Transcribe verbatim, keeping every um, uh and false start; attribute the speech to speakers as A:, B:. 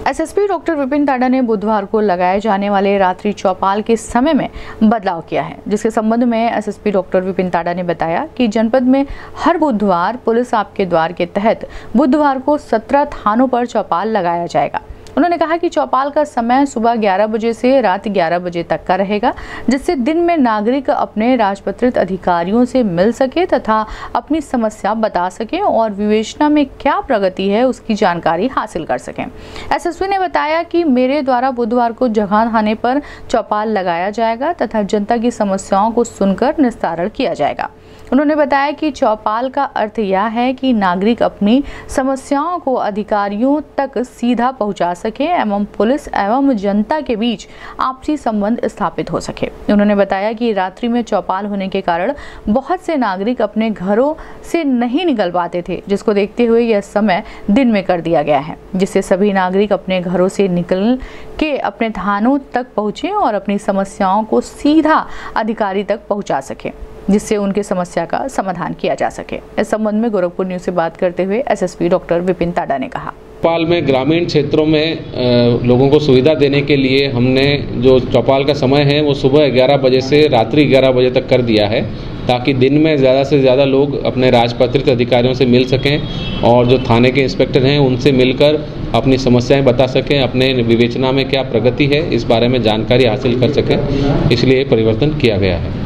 A: SSP doctor Vipin Tada ने बुधवार को लगाए जाने वाले रात्रि चौपाल के समय में बदलाव किया है, जिसके संबंध में एसएसपी डॉक्टर विपिन टाडा ने बताया कि जनपद में हर बुधवार पुलिस आपके द्वार के तहत बुधवार को सत्रह थानों पर चौपाल लगाया जाएगा। उन्होंने कहा कि चौपाल का समय सुबह ग्यारह बजे से रात ग्यारह बजे तक का रहेगा, जिससे दिन में नागरिक अपने राजपत्रित अधिकारियों से मिल सके तथा अपनी समस्या बता सके और विवेचना में क्या प्रगति है उसकी जानकारी हासिल कर सकें। एसएसपी ने बताया कि मेरे द्वारा बुधवार को जगह थाने पर चौपाल लगाया जाएगा तथा जनता की समस्याओं को सुनकर निस्तारण किया जाएगा। उन्होंने बताया कि चौपाल का अर्थ यह है कि नागरिक अपनी समस्याओं को अधिकारियों तक सीधा पहुंचा सके एवं पुलिस एवं जनता के बीच आपसी संबंध स्थापित हो सके। उन्होंने बताया कि रात्रि में चौपाल होने के कारण बहुत से नागरिक अपने घरों से नहीं निकल पाते थे, जिसको देखते हुए यह समय दिन में कर दिया गया है, जिससे सभी नागरिक अपने घरों से निकल के अपने थानों तक पहुंचे और अपनी समस्याओं को सीधा अधिकारी तक पहुंचा सके, जिससे उनकी समस्या का समाधान किया जा सके। इस संबंध में गोरखपुर न्यूज से बात करते हुए एसएसपी डॉक्टर विपिन टाडा ने कहा,
B: चौपाल में ग्रामीण क्षेत्रों में लोगों को सुविधा देने के लिए हमने जो चौपाल का समय है वो सुबह ग्यारह बजे से रात्रि ग्यारह बजे तक कर दिया है, ताकि दिन में ज़्यादा से ज़्यादा लोग अपने राजपत्रित अधिकारियों से मिल सकें और जो थाने के इंस्पेक्टर हैं उनसे मिलकर अपनी समस्याएं बता सकें, अपने विवेचना में क्या प्रगति है इस बारे में जानकारी हासिल कर सकें। इसलिए परिवर्तन किया गया है।